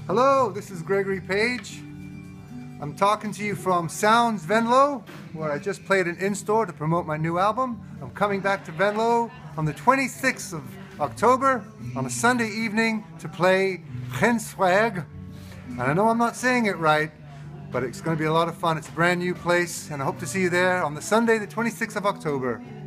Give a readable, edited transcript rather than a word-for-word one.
Hello, this is Gregory Page. I'm talking to you from Sounds Venlo, where I just played an in-store to promote my new album. I'm coming back to Venlo on the 26th of October on a Sunday evening to play Grenswerk. And I know I'm not saying it right, but it's going to be a lot of fun. It's a brand new place, and I hope to see you there on the Sunday, the 26th of October.